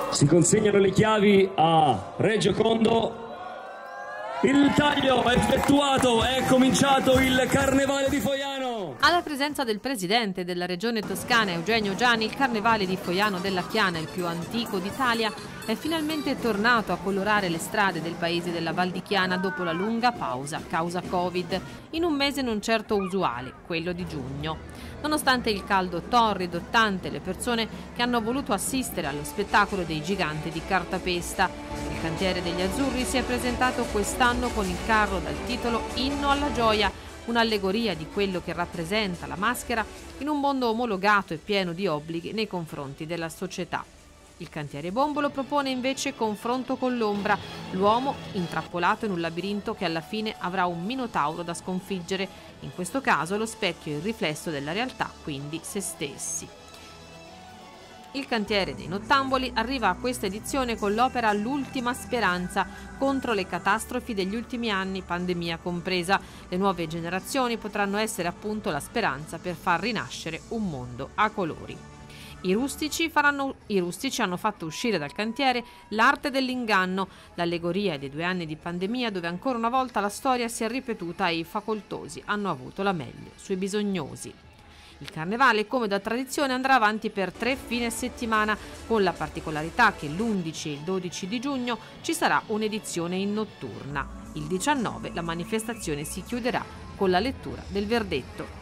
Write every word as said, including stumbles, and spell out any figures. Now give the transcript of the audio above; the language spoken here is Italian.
Si consegnano le chiavi a Reggio Condo. Il taglio è effettuato, è cominciato il Carnevale di Foiano. Alla presenza del presidente della regione toscana Eugenio Giani, il Carnevale di Foiano della Chiana, il più antico d'Italia, è finalmente tornato a colorare le strade del paese della Val di Chiana dopo la lunga pausa causa Covid, in un mese non certo usuale, quello di giugno. Nonostante il caldo torrido, tante le persone che hanno voluto assistere allo spettacolo dei giganti di cartapesta. Il cantiere degli azzurri si è presentato quest'anno con il carro dal titolo Inno alla gioia, un'allegoria di quello che rappresenta la maschera in un mondo omologato e pieno di obblighi nei confronti della società. Il cantiere Bombolo propone invece confronto con l'ombra, l'uomo intrappolato in un labirinto che alla fine avrà un minotauro da sconfiggere, in questo caso lo specchio e il riflesso della realtà, quindi se stessi. Il cantiere dei Nottamboli arriva a questa edizione con l'opera L'ultima speranza contro le catastrofi degli ultimi anni, pandemia compresa. Le nuove generazioni potranno essere appunto la speranza per far rinascere un mondo a colori. I rustici, faranno, I rustici hanno fatto uscire dal cantiere l'arte dell'inganno, l'allegoria dei due anni di pandemia dove ancora una volta la storia si è ripetuta e i facoltosi hanno avuto la meglio sui bisognosi. Il carnevale, come da tradizione, andrà avanti per tre fine settimana, con la particolarità che l'undici e il dodici di giugno ci sarà un'edizione in notturna. Il diciannove la manifestazione si chiuderà con la lettura del verdetto.